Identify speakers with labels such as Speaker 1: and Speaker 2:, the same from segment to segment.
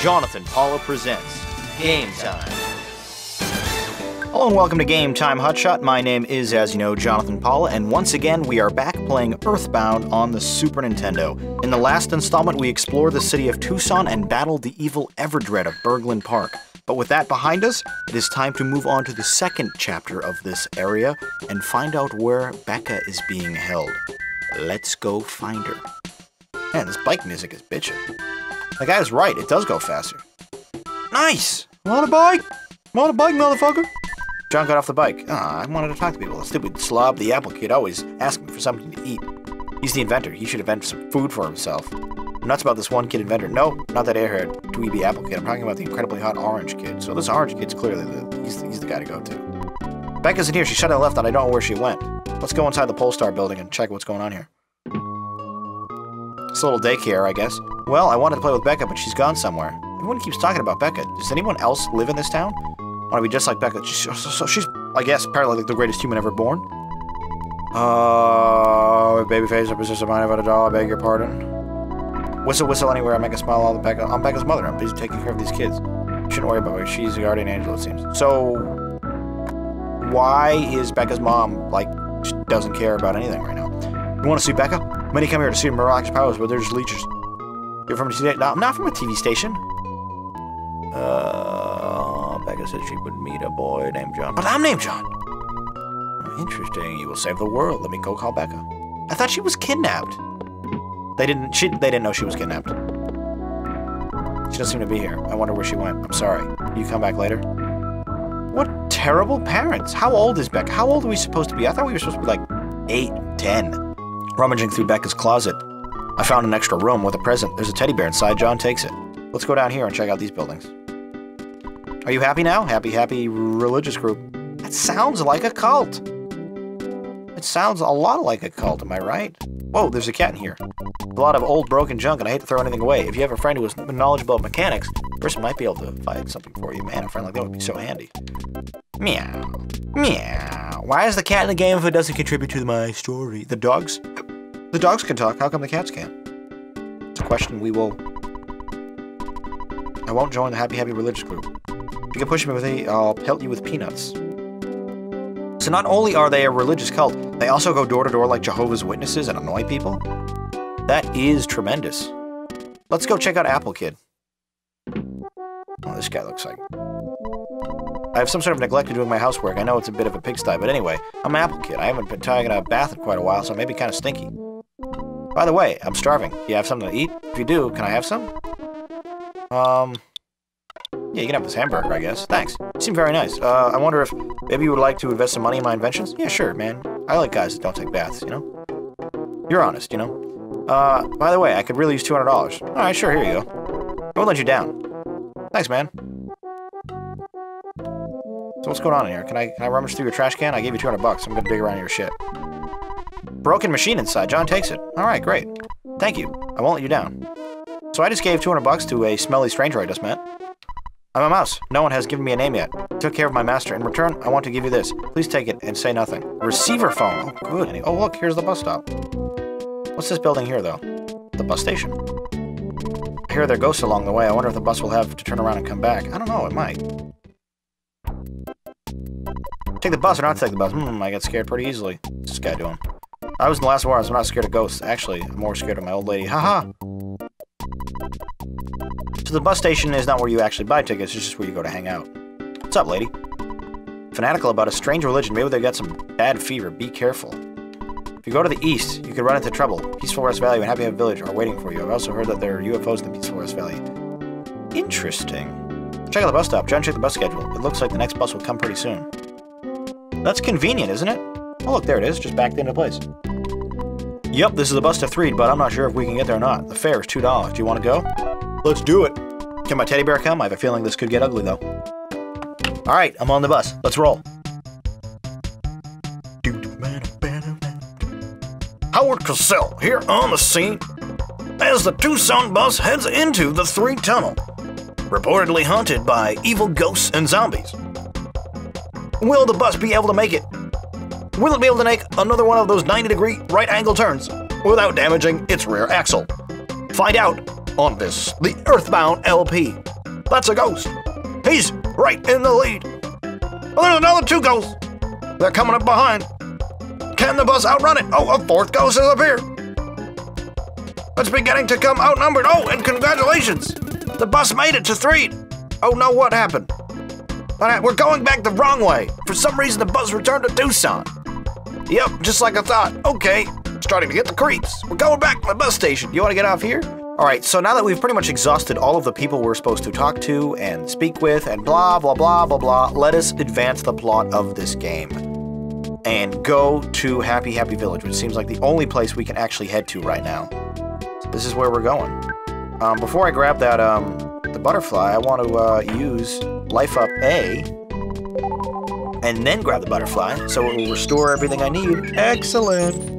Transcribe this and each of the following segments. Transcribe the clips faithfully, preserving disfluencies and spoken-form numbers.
Speaker 1: Jonathan Paula presents Game Time. Hello and welcome to Game Time Hotshot. My name is, as you know, Jonathan Paula, and once again we are back playing Earthbound on the Super Nintendo. In the last installment, we explored the city of Tucson and battled the evil Everdread of Berglund Park. But with that behind us, it is time to move on to the second chapter of this area and find out where Becca is being held. Let's go find her. Man, this bike music is bitchin'. The guy was right, it does go faster. Nice! Want a bike? Want a bike, motherfucker? John got off the bike. Ah, I wanted to talk to people. The stupid slob, the Apple Kid, always asking for something to eat. He's the inventor. He should invent some food for himself. I'm nuts about this one kid inventor. No, not that airhead, dweeby Apple Kid. I'm talking about the incredibly hot Orange Kid. So this Orange Kid's clearly the, he's, he's the guy to go to. Becca's in here. She shut and left, and I don't know where she went. Let's go inside the Polestar building and check what's going on here. It's a little daycare, I guess. Well, I wanted to play with Becca, but she's gone somewhere. Everyone keeps talking about Becca. Does anyone else live in this town? Want to be just like Becca? She's, so, so she's, I guess, apparently like the greatest human ever born. Oh, babyface, I possess a mind about a doll. I beg your pardon. Whistle, whistle anywhere. I make a smile all the Becca. I'm Becca's mother. I'm busy taking care of these kids. You shouldn't worry about her. She's a guardian angel, it seems. So, why is Becca's mom, like, doesn't care about anything right now? You want to see Becca? Many come here to see miraculous powers, but they're just leechers. You're from a T V station? No, I'm not from a T V station. Uh, Becca said she would meet a boy named John. But I'm named John. Interesting. You will save the world. Let me go call Becca. I thought she was kidnapped. They didn't. She. They didn't know she was kidnapped. She doesn't seem to be here. I wonder where she went. I'm sorry. Will you come back later? What terrible parents. How old is Becca? How old are we supposed to be? I thought we were supposed to be like eight, ten. Rummaging through Becca's closet, I found an extra room with a present. There's a teddy bear inside. John takes it. Let's go down here and check out these buildings. Are you happy now? Happy, happy religious group. That sounds like a cult. It sounds a lot like a cult, am I right? Whoa, there's a cat in here. A lot of old broken junk, and I hate to throw anything away. If you have a friend who is knowledgeable about mechanics, the person might be able to find something for you. Man, a friend like that would be so handy. Meow. Meow. Why is the cat in the game if it doesn't contribute to my story? The dogs? The dogs can talk. How come the cats can't? It's a question we will... I won't join the Happy Happy Religious Group. If you can push me with me, I'll pelt you with peanuts. So not only are they a religious cult, they also go door to door like Jehovah's Witnesses and annoy people? That is tremendous. Let's go check out Apple Kid. Oh, this guy looks like... I have some sort of neglect of doing my housework. I know it's a bit of a pigsty, but anyway, I'm Apple Kid. I haven't been taking a bath in quite a while, so I may be kind of stinky. By the way, I'm starving. Do you have something to eat? If you do, can I have some? Um... Yeah, you can have this hamburger, I guess. Thanks. You seem very nice. Uh, I wonder if maybe you would like to invest some money in my inventions? Yeah, sure, man. I like guys that don't take baths, you know? You're honest, you know? Uh, by the way, I could really use two hundred dollars. Alright, sure, here you go. I won't let you down. Thanks, man. So what's going on in here? Can I, can I rummage through your trash can? I gave you two hundred bucks. I'm gonna dig around your shit. Broken machine inside. John takes it. Alright, great. Thank you. I won't let you down. So I just gave two hundred bucks to a smelly stranger I just met. I'm a mouse. No one has given me a name yet. I took care of my master. In return, I want to give you this. Please take it and say nothing. Receiver phone. Oh, good. Oh, look, here's the bus stop. What's this building here, though? The bus station. I hear there are ghosts along the way. I wonder if the bus will have to turn around and come back. I don't know. It might. Take the bus or not take the bus? Hmm, I get scared pretty easily. What's this guy doing? I was in the last war. I was not scared of ghosts. Actually, I'm more scared of my old lady. Haha. So the bus station is not where you actually buy tickets, it's just where you go to hang out. What's up, lady? Fanatical about a strange religion. Maybe they got some bad fever. Be careful. If you go to the east, you could run into trouble. Peaceful Rest Valley and Happy Happy Village are waiting for you. I've also heard that there are U F Os in the Peaceful Rest Valley. Interesting. Check out the bus stop. John, check the bus schedule. It looks like the next bus will come pretty soon. That's convenient, isn't it? Oh, look, there it is. Just backed into place. Yep, this is the bus to Threed, but I'm not sure if we can get there or not. The fare is two dollars. Do you want to go? Let's do it. Can my teddy bear come? I have a feeling this could get ugly, though. Alright, I'm on the bus. Let's roll. Howard Cosell here on the scene as the Tucson bus heads into the Threed Tunnel, reportedly haunted by evil ghosts and zombies. Will the bus be able to make it? Will it be able to make another one of those ninety degree right angle turns without damaging its rear axle? Find out on this, the Earthbound L P. That's a ghost. He's right in the lead. Well, there's another two ghosts. They're coming up behind. Can the bus outrun it? Oh, a fourth ghost has appeared. It's beginning to come outnumbered. Oh, and congratulations. The bus made it to three. Oh no, what happened? We're going back the wrong way. For some reason, the bus returned to Doosan. Yep, just like I thought. Okay, starting to get the creeps. We're going back to the bus station. You want to get off here? All right, so now that we've pretty much exhausted all of the people we're supposed to talk to and speak with and blah, blah, blah, blah, blah, let us advance the plot of this game and go to Happy Happy Village, which seems like the only place we can actually head to right now. So this is where we're going. Um, before I grab that, um, the butterfly, I want to uh, use Life Up A and then grab the butterfly, so it will restore everything I need. Excellent.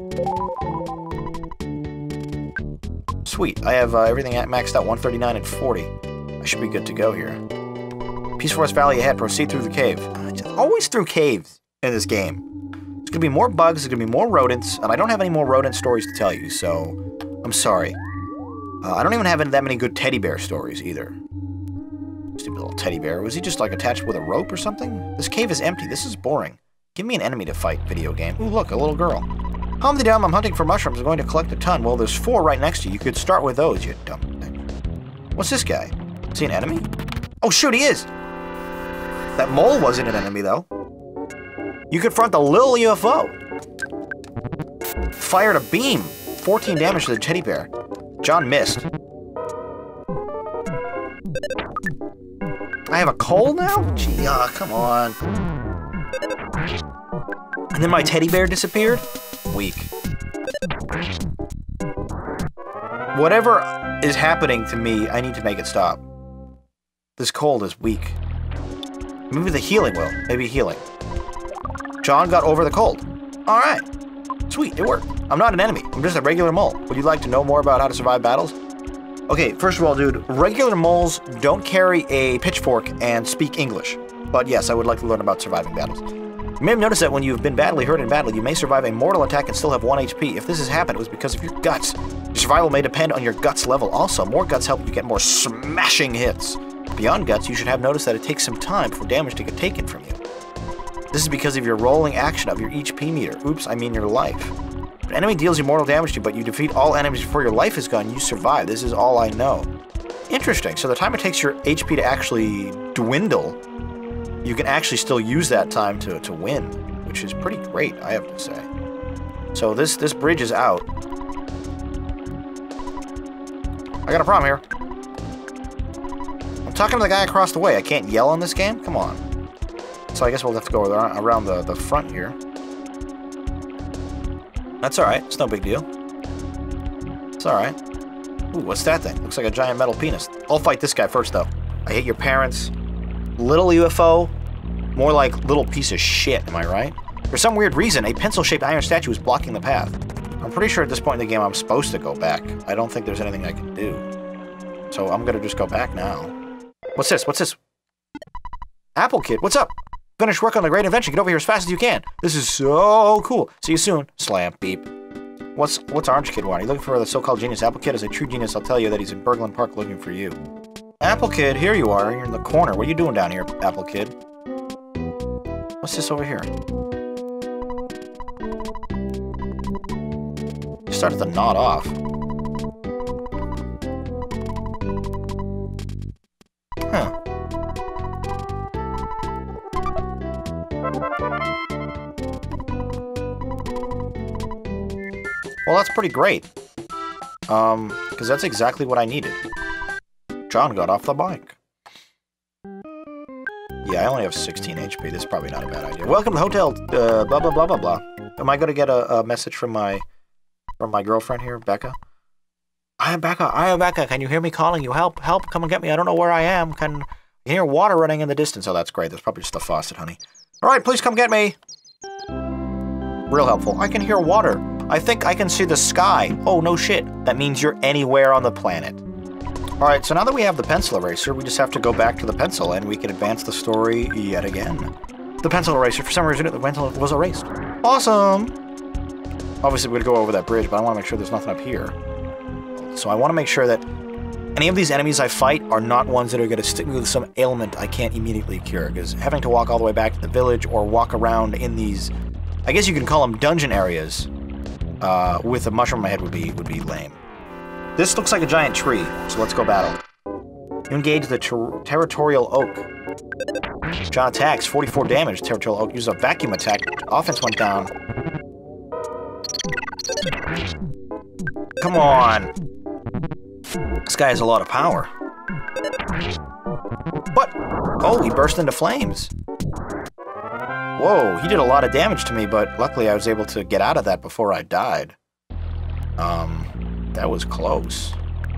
Speaker 1: Sweet, I have uh, everything at maxed out, one thirty-nine and forty. I should be good to go here. Peace Forest Valley ahead, proceed through the cave. Uh, just always through caves in this game. There's gonna be more bugs, there's gonna be more rodents, and I don't have any more rodent stories to tell you, so I'm sorry. Uh, I don't even have that many good teddy bear stories either. Stupid little teddy bear. Was he just like attached with a rope or something? This cave is empty, this is boring. Give me an enemy to fight, video game. Ooh, look, a little girl. Humdidum, I'm hunting for mushrooms. I'm going to collect a ton. Well, there's four right next to you. You could start with those, you dumb thing. What's this guy? Is he an enemy? Oh, shoot, he is! That mole wasn't an enemy, though. You confront the little U F O. Fired a beam. fourteen damage to the teddy bear. John missed. I have a cold now? Gee, ah, come on. And then my teddy bear disappeared? Weak. Whatever is happening to me, I need to make it stop. This cold is weak. Maybe the healing will. Maybe healing. John got over the cold. Alright. Sweet, it worked. I'm not an enemy. I'm just a regular mole. Would you like to know more about how to survive battles? Okay, first of all, dude, regular moles don't carry a pitchfork and speak English. But yes, I would like to learn about surviving battles. You may have noticed that when you've been badly hurt in battle, you may survive a mortal attack and still have one H P. If this has happened, it was because of your guts. Your survival may depend on your guts level. Also, more guts help you get more smashing hits. Beyond guts, you should have noticed that it takes some time for damage to get taken from you. This is because of your rolling action of your H P meter. Oops, I mean your life. If an enemy deals you mortal damage to you, but you defeat all enemies before your life is gone, you survive. This is all I know. Interesting. So the time it takes your H P to actually dwindle, you can actually still use that time to, to win, which is pretty great, I have to say. So this, this bridge is out. I got a problem here. I'm talking to the guy across the way. I can't yell in this game? Come on. So I guess we'll have to go around the, the front here. That's alright. It's no big deal. It's alright. Ooh, what's that thing? Looks like a giant metal penis. I'll fight this guy first, though. I hate your parents. Little U F O. More like little piece of shit, am I right? For some weird reason, a pencil-shaped iron statue is blocking the path. I'm pretty sure at this point in the game I'm supposed to go back. I don't think there's anything I can do. So I'm gonna just go back now. What's this? What's this? Apple Kid, what's up? Finish work on the great invention. Get over here as fast as you can. This is so cool. See you soon. Slam. Beep. What's what's Orange Kid want? Are you looking for the so-called genius? Apple Kid is a true genius. I'll tell you that he's in Berglund Park looking for you. Apple Kid, here you are. You're in the corner. What are you doing down here, Apple Kid? What's this over here? You started to nod off. Huh. Well, that's pretty great. Um, because that's exactly what I needed. John got off the bike. Yeah, I only have sixteen H P. This is probably not a bad idea. Welcome to the hotel, uh, blah, blah, blah, blah, blah. Am I going to get a, a message from my from my girlfriend here, Becca? I am Becca. I am Becca. Can you hear me calling you? Help, help, come and get me. I don't know where I am. Can you hear water running in the distance? Oh, that's great. That's probably just the faucet, honey. All right, please come get me. Real helpful. I can hear water. I think I can see the sky. Oh, no shit. That means you're anywhere on the planet. All right, so now that we have the pencil eraser, we just have to go back to the pencil and we can advance the story yet again. The pencil eraser, for some reason, the pencil was erased. Awesome! Obviously, we're gonna go over that bridge, but I wanna make sure there's nothing up here. So I wanna make sure that Any of these enemies I fight are not ones that are going to stick me with some ailment I can't immediately cure, because having to walk all the way back to the village or walk around in these, I guess you can call them dungeon areas, uh, with a mushroom on my head would be would be lame. This looks like a giant tree, so let's go battle. You engage the ter territorial oak. John attacks, forty-four damage. Territorial oak uses a vacuum attack. Offense went down. Come on. This guy has a lot of power. What? Oh, he burst into flames. Whoa, he did a lot of damage to me, but luckily I was able to get out of that before I died. Um, that was close.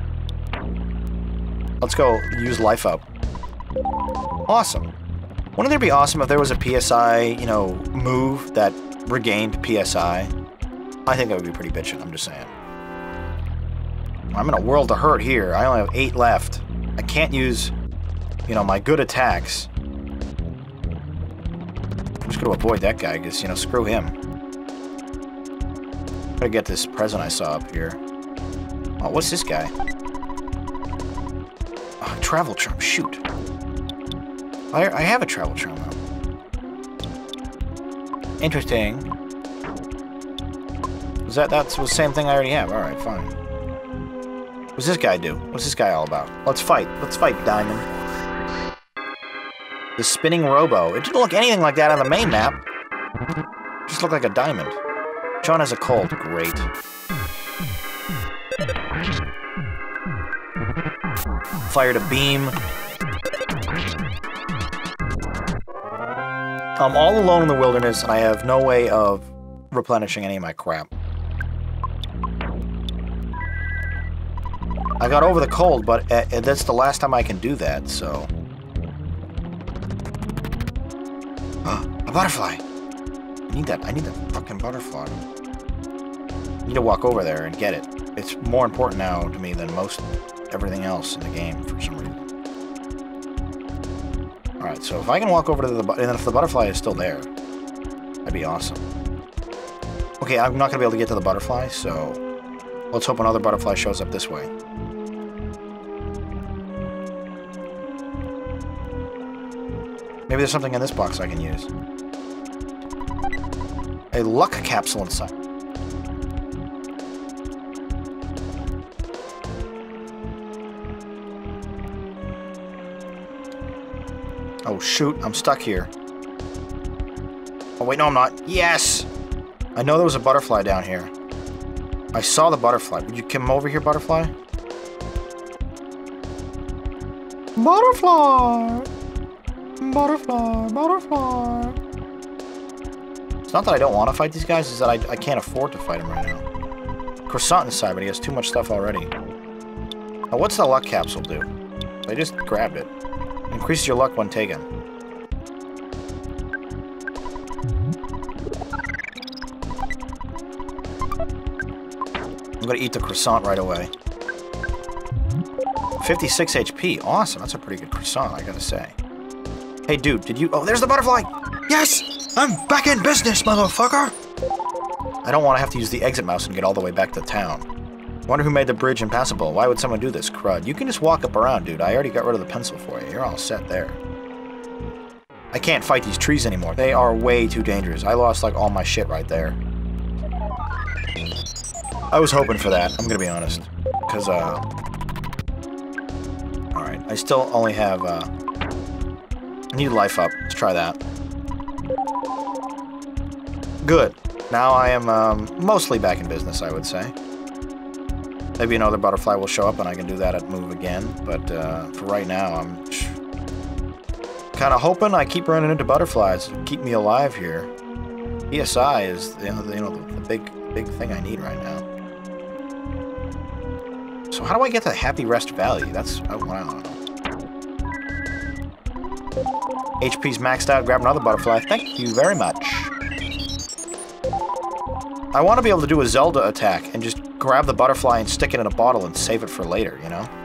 Speaker 1: Let's go use life up. Awesome. Wouldn't it be awesome if there was a P S I, you know, move that regained P S I? I think that would be pretty bitchin', I'm just saying. I'm in a world of hurt here. I only have eight left. I can't use, you know, my good attacks. I'm just gonna avoid that guy, because, you know, screw him. Gotta get this present I saw up here. Oh, what's this guy? Oh, travel charm, shoot. I, I have a travel charm now. Interesting. Was that, that's the same thing I already have. Alright, fine. What's this guy do? What's this guy all about? Let's fight. Let's fight, Diamond. The spinning robo. It didn't look anything like that on the main map. It just looked like a diamond. John has a cold. Great. Fired a beam. I'm all alone in the wilderness, and I have no way of replenishing any of my crap. I got over the cold, but uh, that's the last time I can do that, so... A butterfly! I need that, I need that fucking butterfly. I need to walk over there and get it. It's more important now to me than most everything else in the game, for some reason. Alright, so if I can walk over to the... and if the butterfly is still there, that'd be awesome. Okay, I'm not gonna be able to get to the butterfly, so... let's hope another butterfly shows up this way. Maybe there's something in this box I can use. A luck capsule inside. Oh shoot, I'm stuck here. Oh wait, no I'm not. Yes! I know there was a butterfly down here. I saw the butterfly. Would you come over here, butterfly? Butterfly! Butterfly, butterfly. It's not that I don't want to fight these guys, it's that I, I can't afford to fight them right now. Croissant inside, but he has too much stuff already. Now, what's the luck capsule do? I just grabbed it. Increases your luck when taken. I'm gonna eat the croissant right away. fifty-six H P. Awesome, that's a pretty good croissant, I gotta say. Hey, dude, did you... oh, there's the butterfly! Yes! I'm back in business, motherfucker! I don't want to have to use the exit mouse and get all the way back to town. Wonder who made the bridge impassable. Why would someone do this, crud? You can just walk up around, dude. I already got rid of the pencil for you. You're all set there. I can't fight these trees anymore. They are way too dangerous. I lost, like, all my shit right there. I was hoping for that, I'm gonna be honest. Because, uh... alright, I still only have, uh... I need life up. Let's try that. Good. Now I am, um, mostly back in business, I would say. Maybe another butterfly will show up and I can do that at move again, but, uh, for right now, I'm kind of hoping I keep running into butterflies to keep me alive here. P S I is, you know, the, you know, the, the big, big thing I need right now. So how do I get to Happy Rest Valley? That's, oh, wow, I don't know. H P's maxed out, grab another butterfly. Thank you very much. I want to be able to do a Zelda attack and just grab the butterfly and stick it in a bottle and save it for later, you know?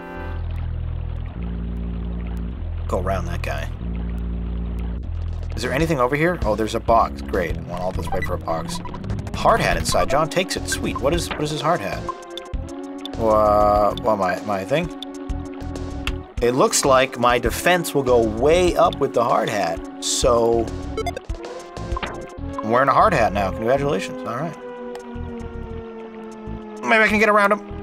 Speaker 1: Go around that guy. Is there anything over here? Oh, there's a box. Great. I want all this wait for a box. Hard hat inside. John takes it. Sweet. What is what is his hard hat? Uh, well, my, my thing? it looks like my defense will go way up with the hard hat. So, I'm wearing a hard hat now. Congratulations. All right. Maybe I can get around them.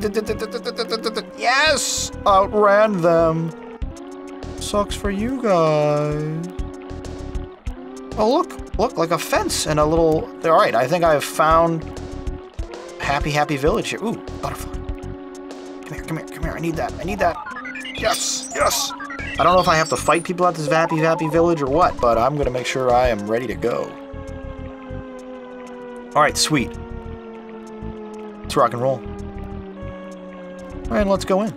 Speaker 1: Yes! Outran them. Sucks for you guys. Oh, look. Look, like a fence and a little... All right, I think I've found Happy Happy Village here. Ooh, butterfly. Come here, come here, come here. I need that. I need that. Yes, yes. I don't know if I have to fight people at this Happy Happy Village or what, but I'm going to make sure I am ready to go. All right, sweet. Let's rock and roll. All right, let's go in.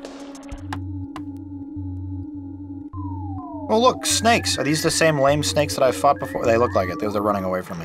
Speaker 1: Oh, look, snakes. Are these the same lame snakes that I've fought before? They look like it. They're running away from me.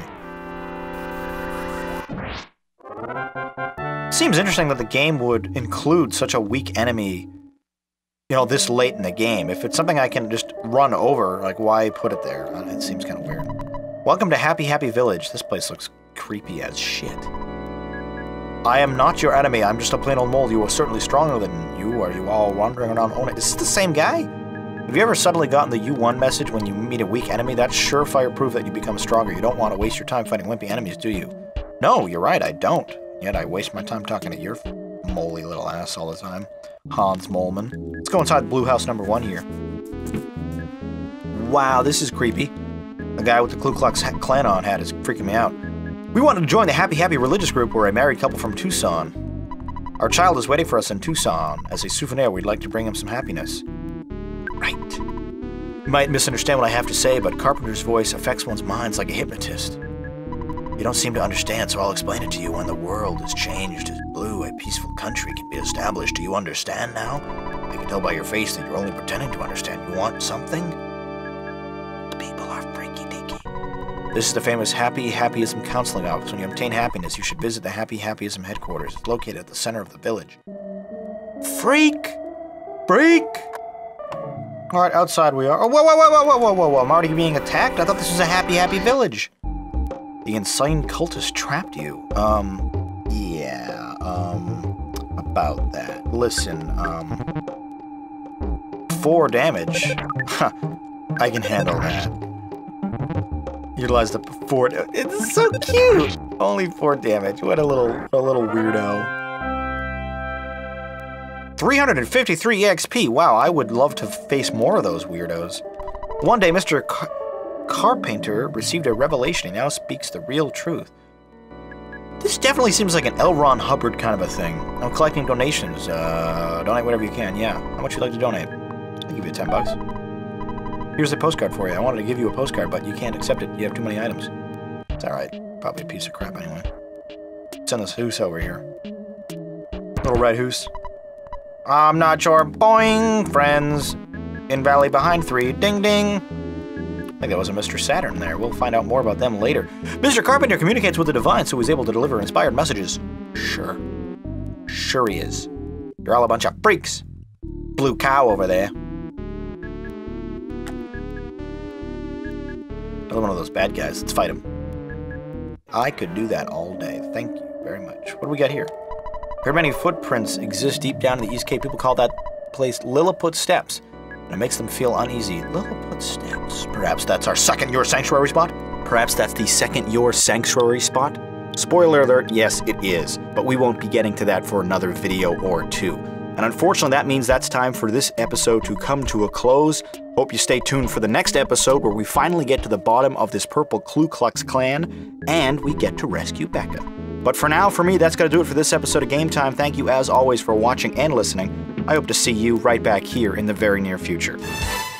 Speaker 1: Seems interesting that the game would include such a weak enemy, you know, this late in the game. If it's something I can just run over, like, why put it there? It seems kind of weird. Welcome to Happy Happy Village. This place looks creepy as shit. I am not your enemy. I'm just a plain old mole. You are certainly stronger than you. Are you all wandering around owning? Is this the same guy? Have you ever suddenly gotten the U one message when you meet a weak enemy? That's surefire proof that you become stronger. You don't want to waste your time fighting wimpy enemies, do you? No, you're right, I don't. Yet I waste my time talking to your moly little ass all the time. Hans Moleman. Let's go inside Blue House number one here. Wow, this is creepy. The guy with the Ku Klux Klan on hat is freaking me out. We wanted to join the Happy Happy religious group. We're a married couple from Tucson. Our child is waiting for us in Tucson. As a souvenir, we'd like to bring him some happiness. Right. You might misunderstand what I have to say, but Carpenter's voice affects one's minds like a hypnotist. You don't seem to understand, so I'll explain it to you. When the world is changed as blue, a peaceful country can be established. Do you understand now? I can tell by your face that you're only pretending to understand. You want something? The people are freaky deaky. This is the famous Happy Happyism Counseling Office. When you obtain happiness, you should visit the Happy Happyism headquarters. It's located at the center of the village. Freak! Freak! All right, outside we are. Oh, whoa, whoa, whoa, whoa, whoa, whoa, whoa, whoa. I'm already being attacked? I thought this was a Happy Happy Village. The insane cultist trapped you. Um, yeah, um, about that. Listen, um, four damage. Huh, I can handle that. Utilize the four, it's so cute. Only four damage, what a little, what a little weirdo. three hundred fifty-three E X P, wow, I would love to face more of those weirdos. One day, Mister Car Carpenter received a revelation. He now speaks the real truth. This definitely seems like an L. Ron Hubbard kind of a thing. I'm collecting donations. Uh, donate whatever you can, yeah. How much would you like to donate? I'll give you ten bucks. Here's a postcard for you. I wanted to give you a postcard, but you can't accept it. You have too many items. It's alright. Probably a piece of crap anyway. Send this hoose over here. Little red hoose. I'm not sure. Boing, friends. In Valley behind three. Ding, ding. I think that was a Mister Saturn there. We'll find out more about them later. Mister Carpenter communicates with the divine, so he's able to deliver inspired messages. Sure. Sure he is. You're all a bunch of freaks. Blue cow over there. Another one of those bad guys. Let's fight him. I could do that all day. Thank you very much. What do we got here? Very many footprints exist deep down in the East Cape. People call that place Lilliput Steps. And it makes them feel uneasy. Lilliput Steps. Perhaps that's our second Your Sanctuary spot? Perhaps that's the second Your Sanctuary spot? Spoiler alert, yes, it is. But we won't be getting to that for another video or two. And unfortunately, that means that's time for this episode to come to a close. Hope you stay tuned for the next episode where we finally get to the bottom of this purple Ku Klux Klan and we get to rescue Becca. But for now, for me, that's going to do it for this episode of Game Time. Thank you, as always, for watching and listening. I hope to see you right back here in the very near future.